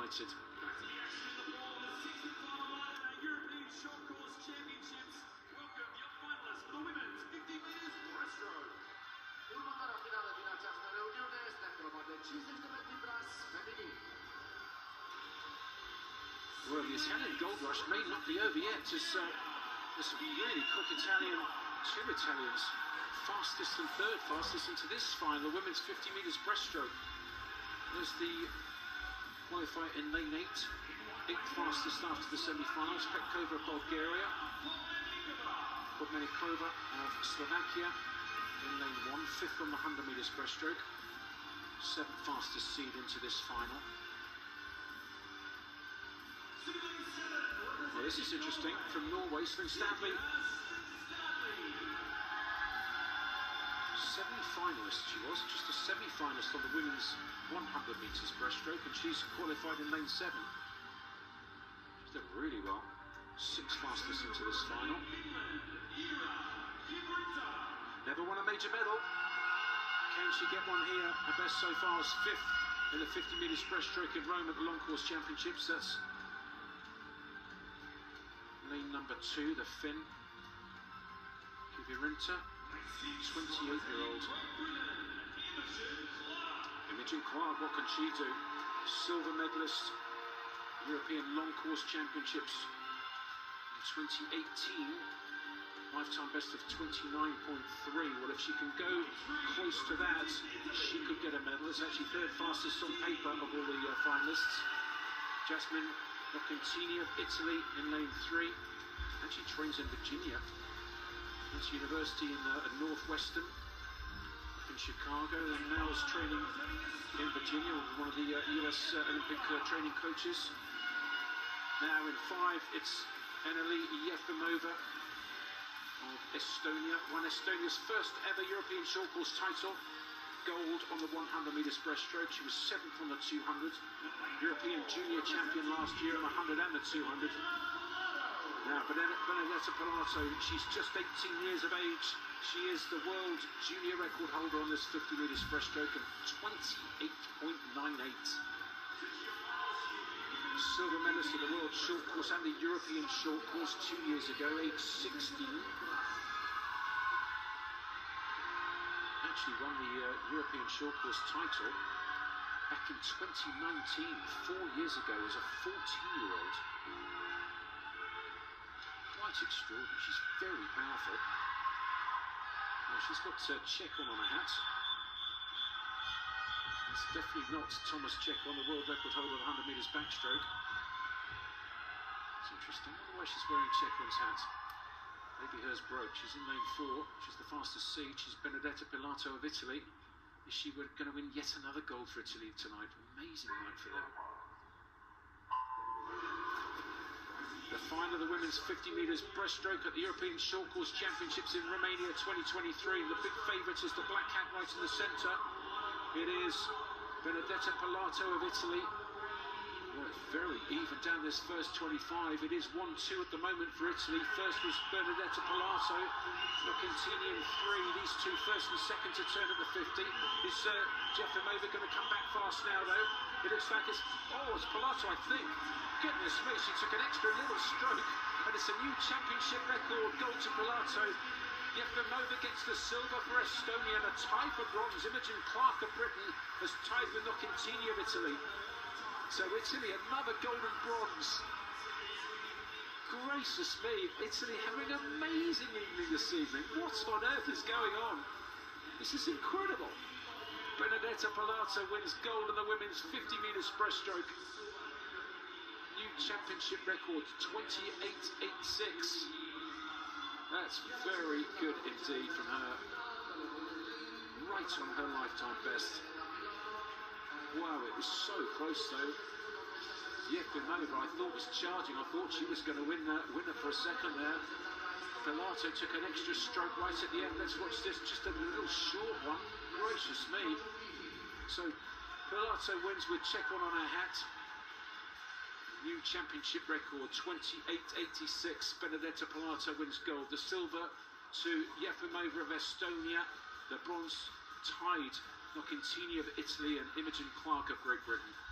excited. European Short Course Championships. Welcome your finalists for the women's 50 meters breaststroke. Următoarea finală din această reuniune este în vorba de 50 m bras feminin. Well, the Italian gold rush may not be over yet. There's really quick Italian, two Italians, fastest and third fastest into this final, women's 50 meters breaststroke. There's the qualifier in lane 8, 8th fastest after the semi-finals, Petkova of Bulgaria, Podmenikova of Slovakia in lane 1, 5th on the 100 meters breaststroke, 7th fastest seed into this final. Well, this is interesting. From Norway, Sven Stanley, semi-finalist she was, just a semi-finalist on the women's 100 meters breaststroke, and she's qualified in lane 7. She's done really well. 6th fastest into this final. Never won a major medal. Can she get one here? Her best so far is 5th in the 50 meters breaststroke in Rome at the Long Course Championships. That's lane number 2, the Finn, Veera, 28-year-old. Imogen Clark, what can she do? Silver medalist, European Long Course Championships in 2018. Lifetime best of 29.3. Well, if she can go close to that, she could get a medal. It's actually third fastest on paper of all the finalists. Jasmine Contini of Italy in lane 3. Actually trains in Virginia. That's university in Northwestern, in Chicago, and now is training in Virginia with one of the US Olympic training coaches. Now in 5, it's Eneli of Estonia. Won Estonia's first ever European short course title. Gold on the 100 meters breaststroke. She was 7th on the 200. European junior champion last year on the 100 and the 200. Now, Benedetta, she's just 18 years of age. She is the world junior record holder on this 50 meters breaststroke of 28.98. Silver medalist of the world short course and the European short course 2 years ago, age 16. Actually won the European short course title back in 2019, 4 years ago, as a 14-year-old. Quite extraordinary. She's very powerful. Well, she's got Chekon on her hat. It's definitely not Thomas Chekon, the world record holder of 100 meters backstroke. It's interesting. I wonder why she's wearing Chekon's hat. Maybe hers broke. She's in lane 4. She's the fastest seed. She's Benedetta PILATO of Italy. Is she going to win yet another gold for Italy tonight? Amazing night for them. The final of the women's 50 meters breaststroke at the European Short Course Championships in Romania 2023. The big favourite is the black hat right in the centre. It is Benedetta PILATO of Italy. Well, very even down this first 25. It is 1-2 at the moment for Italy. First was Benedetta PILATO. Contini in 3. These two first and second to turn at the 50. Is Imogen going to come back fast now, though? It looks like it's PILATO, I think. Goodness me, she took an extra little stroke, and it's a new championship record. Gold to PILATO. Imogen gets the silver for Estonia, and a tie for bronze. Imogen Clark of Britain has tied with Contini of Italy. So Italy, another gold and bronze. Gracious me, Italy having an amazing evening this evening. What on earth is going on? This is incredible. Benedetta PILATO wins gold in the women's 50 meters breaststroke. New championship record, 28.86. That's very good indeed from her. Right on her lifetime best. Wow, it was so close though. Imogen, I thought, was charging. I thought she was going to win her for a second there. PILATO took an extra stroke right at the end. Let's watch this, just a little short one. Gracious me. So PILATO wins with Chekon on her hat. New championship record, 28.86. Benedetta PILATO wins gold. The silver to Imogen of Estonia. The bronze tied Contini of Italy and Imogen Clark of Great Britain.